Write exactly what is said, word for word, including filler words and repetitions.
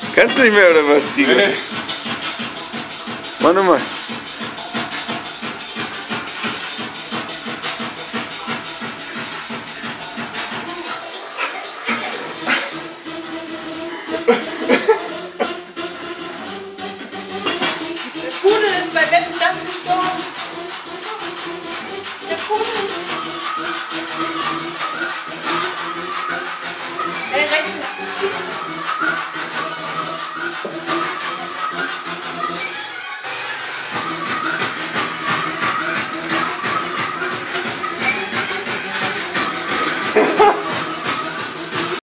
Kannst du nicht mehr oder was, Tiger? Nee. Mach nochmal.